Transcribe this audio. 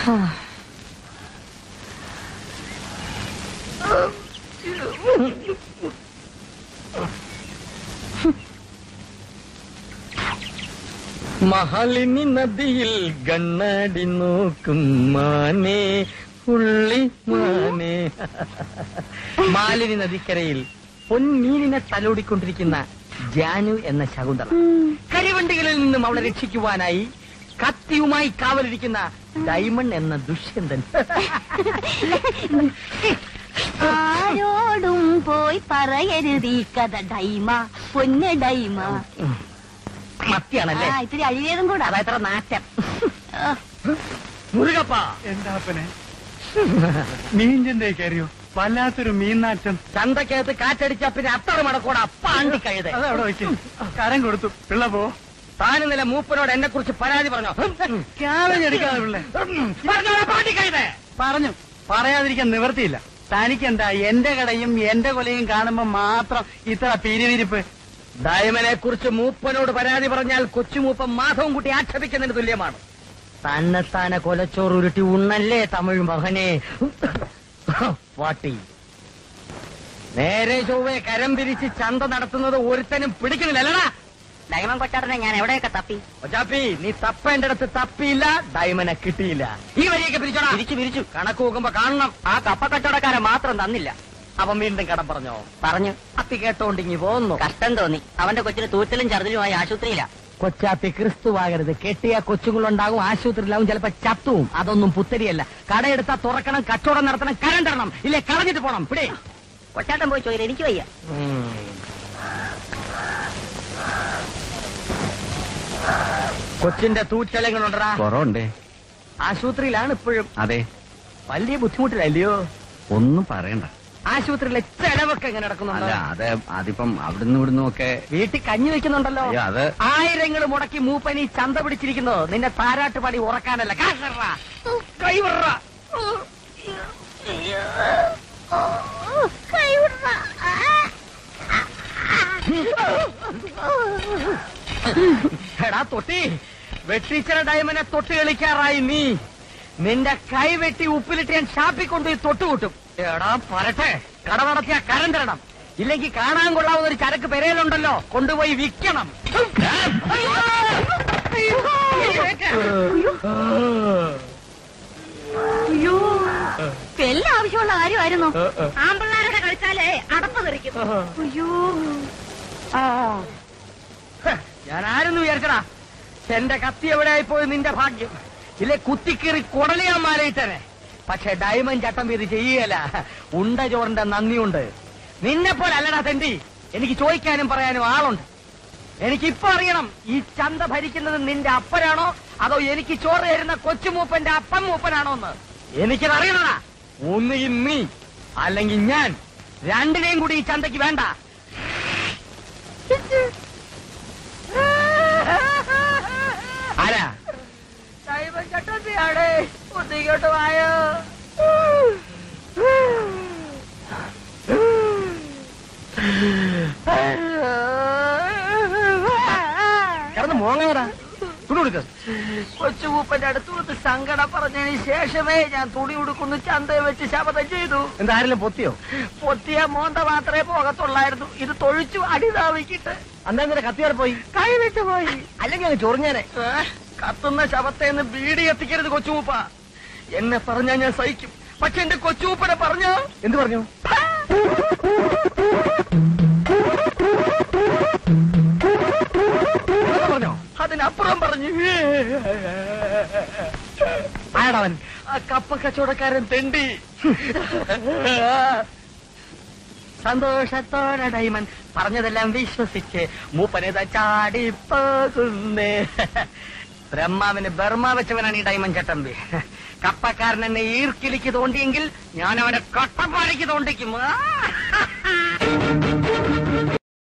മഹാലിനി നദിയിൽ കണ്ണാടി നോക്കും മാനേ ഉള്ളി മാനേ. മാലിനി നദിക്കരയിൽ പൊന്മീനിനെ തലോടിക്കൊണ്ടിരിക്കുന്ന ജാനു എന്ന ശകുന്തള. കരിവണ്ടികളിൽ നിന്നും അവളെ രക്ഷിക്കുവാനായി കത്തിയുമായി കാവലിരിക്കുന്ന ഡൈമണ്ട് എന്ന ദുഷ്യന്തൻ. ആരോടും പോയി പറയരുത് ഈ കഥ ഡൈമ, പൊന്ന് ഡൈമ. മത്തിയാണല്ലേ? ഇത്തിരി അഴിവേതും കൂടെ. അതെത്ര നാറ്റം. മുരുകപ്പ, എന്താപ്പനെ മീൻചന്തയെ കയറിയോ? വല്ലാത്തൊരു മീൻനാറ്റം. ചന്തക്കകത്ത് കാറ്റടിച്ച പിന്നെ അത്ര മടക്കൂടെ അപ്പാണ്ടി കഴുത. അതവിടെ വയ്ക്കും. കരം കൊടുത്തു. പിള്ള പോ. താൻ ഇന്നലെ മൂപ്പനോട് എന്നെ കുറിച്ച് പരാതി പറഞ്ഞോ? ക്യാബേജ് അടിക്കാതെ പിള്ളേ. പറഞ്ഞു. പറയാതിരിക്കാൻ നിവർത്തിയില്ല. തനിക്കെന്താ എന്റെ കടയും എന്റെ കൊലയും കാണുമ്പോ മാത്രം ഇത്ര പിരിവിരിപ്പ്? ഡയമനെ കുറിച്ച് മൂപ്പനോട് പരാതി പറഞ്ഞാൽ കൊച്ചുമൂപ്പൻ മാധവൻ കുട്ടി ആക്ഷേപിക്കുന്നതിന് തുല്യമാണ്. തന്നെത്താനെ കൊലച്ചോറ് ഉരുട്ടി ഉണ്ണല്ലേ തമിഴ് മകനെ പാട്ടി. നേരെ ചൊവ്വേ കരം പിരിച്ച് ചന്ത നടത്തുന്നത് ഒരുത്തനും പിടിക്കുന്നില്ലല്ലടാ. ഡൈമൻ കൊച്ചാട്ടനെ ഞാൻ എവിടെയൊക്കെ തപ്പി. കൊച്ചാപ്പി, നീ തപ്പേണ്ടടുത്ത് തപ്പിയില്ല, ഡയമനെ കിട്ടിയില്ല. ഈ വഴിയൊക്കെ പിരിച്ചോടാ. പിരിച്ചു കണക്ക് നോക്കുമ്പോ കാണണം. ആ കപ്പ കച്ചവടക്കാരെ മാത്രം തന്നില്ല. അവൻ വീണ്ടും കടം പറഞ്ഞോ? പറഞ്ഞു. അത്തി കേട്ടോണ്ടിങ്ങി പോന്നു. കഷ്ടം തോന്നി. അവന്റെ കൊച്ചിന് തൂറ്റലും ചർദിലുമായി ആശുപത്രിയില്ല. കൊച്ചാപ്പി ക്രിസ്തുവാകരുത്. കെട്ടിയ കൊച്ചുങ്ങളുണ്ടാകും, ആശുപത്രിയിലാവും, ചിലപ്പോ ചത്തുവും. അതൊന്നും പുത്തരിയല്ല. കടയെടുത്താ തുറക്കണം, കച്ചവടം നടത്തണം, കരം തരണം, ഇല്ലേ കളഞ്ഞിട്ട് പോണം. പിടി. കൊച്ചാട്ടൻ പോയി ചോദിച്ചു. എനിക്ക് വയ്യ. കൊച്ചിന്റെ തൂറ്റലങ്ങളുണ്ടാ? കുറവുണ്ടേ. ആശുപത്രിയിലാണ് ഇപ്പോഴും. അതെ. വലിയ ബുദ്ധിമുട്ടില്ലല്ലയോ? ഒന്നും പറയണ്ട. ആശുപത്രിയിലെ ചെലവൊക്കെ എങ്ങനെ നടക്കുന്നുണ്ടോ? അതെ, അതിപ്പം അവിടുന്ന് ഇവിടുന്നും ഒക്കെ. വീട്ടിൽ കഞ്ഞി വെക്കുന്നുണ്ടല്ലോ. അത് ആയിരങ്ങൾ മുടക്കി മൂപ്പനി ചന്ത പിടിച്ചിരിക്കുന്നത് നിന്റെ താരാട്ട് പാടി ഉറക്കാനല്ല. എടാ തൊട്ടി, വെട്ടിച്ചിര ഡയമനെ തൊട്ട് കളിക്കാറായി നീ. നിന്റെ കൈ വെട്ടി ഉപ്പിലിട്ട് ഞാൻ ഷാപ്പിക്കൊണ്ടുപോയി തൊട്ടുകൂട്ടും. എടാ പറട്ടെ, കട നടത്തിയ കരം തരണം, ഇല്ലെങ്കിൽ കാണാൻ കൊള്ളാവുന്ന ഒരു ചരക്ക് പെരയിലുണ്ടല്ലോ, കൊണ്ടുപോയി വിൽക്കണം. എല്ലാം ആവശ്യമുള്ള കാര്യമായിരുന്നു. ആമ്പിള്ളാരുടെ കളിച്ചാലേ അടപ്പ് തെറിക്കും. അയ്യോ, ഞാൻ ആരെന്ന് വിചാരിച്ചടാ? എന്റെ കത്തി എവിടെയായിപ്പോയി നിന്റെ ഭാഗ്യം. ഇല്ലേ കുത്തിക്കീറി കൊടലിയാൻ മാലയിട്ടനെ. പക്ഷെ ഡയമണ്ട് ചട്ടം വീതി ചെയ്യല. ഉണ്ട ചോറിന്റെ നന്ദിയുണ്ട്. നിന്നെ പോലെ അല്ലടാ തെണ്ടി. എനിക്ക് ചോദിക്കാനും പറയാനും ആളുണ്ട്. എനിക്കിപ്പോ അറിയണം, ഈ ചന്ത ഭരിക്കുന്നത് നിന്റെ അപ്പനാണോ അതോ എനിക്ക് ചോറ് തരുന്ന കൊച്ചുമൂപ്പന്റെ അപ്പം മൂപ്പനാണോ എന്ന്. എനിക്കതറിയണടാ. ഒന്നുകിൽ നീ അല്ലെങ്കിൽ ഞാൻ. രണ്ടിനെയും കൂടി ഈ ചന്തയ്ക്ക് വേണ്ട. ആരാ? ചട്ടത്തിയാടെ ഒന്നിങ്ങോട്ട് വായോ. കിടന്ന് മോങ്ങടാ. തുണി കൊടുക്ക. കൊച്ചുകൂപ്പന്റെ അടുത്ത് വന്ന് സങ്കടം പറഞ്ഞതിന് ശേഷമേ ഞാൻ തുണി ഉടുക്കുന്നു ചന്തയെ വെച്ച് ശപഥം ചെയ്തു. എന്താ ആരെങ്കിലും പൊത്തിയോ? പൊത്തിയ മോന്ത മാത്രമേ പോകത്തുള്ളായിരുന്നു. ഇത് തൊഴിച്ചു അടിതാവിക്കിട്ട്. അന്നേരം കത്തിയാൽ പോയി. കൈവിട്ട് പോയി. അല്ലെങ്കിൽ അങ്ങ് ചൊറിഞ്ഞേനെ. കത്തുന്ന ശവത്തേന്ന് ബീഡി എത്തിക്കരുത് കൊച്ചുമൂപ്പ. എന്നെ പറഞ്ഞാ ഞാൻ സഹിക്കും. പക്ഷെ എന്റെ കൊച്ചുമൂപ്പനെ പറഞ്ഞ എന്ത് പറഞ്ഞു? പറഞ്ഞോ? അതിനപ്പുറം പറഞ്ഞു. ആടാവൻ? ആ കപ്പ കച്ചവടക്കാരൻ തെണ്ടി. സന്തോഷത്തോടെ ഡൈമൻ പറഞ്ഞതെല്ലാം വിശ്വസിച്ച് മൂപ്പനേതാ ചാടിപ്പോകുന്നേ. ബ്രഹ്മാവിന് ബർമ്മ വെച്ചവനാണ് ഈ ഡൈമൻ ചട്ടമ്പി. കപ്പക്കാരൻ എന്നെ ഈർക്കിലിക്ക് തോണ്ടിയെങ്കിൽ ഞാൻ അവനെ കട്ടപ്പാടിക്ക് തോണ്ടിക്കും.